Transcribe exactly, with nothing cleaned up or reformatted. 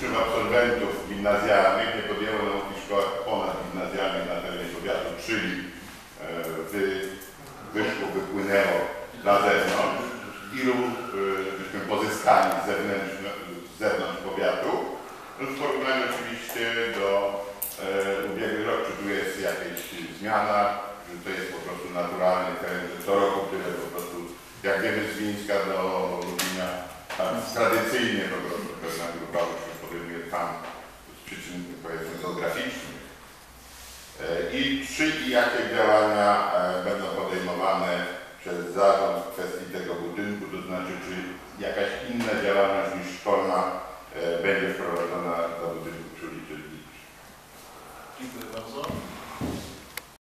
uczniów, absolwentów gimnazjalnych nie podjęło nauki w szkołach ponadgimnazjalnych na terenie powiatu, czyli wy, wyszło, wypłynęło na zewnątrz, ilu byśmy pozyskali z zewnątrz, z zewnątrz powiatu, no w porównaniu oczywiście do e, ubiegłych rok, czy tu jest jakaś zmiana, że to jest po prostu naturalny teren, że co roku tyle po prostu, jak wiemy z Wińska do Lublina, tam tradycyjnie po prostu pewna grupa uczniów podejmuje tam z przyczyn, powiedzmy, geograficznych. E, I czy i jakie działania e, będą podejmowane przez zarząd w kwestii tego budynku, to znaczy czy jakaś inna działalność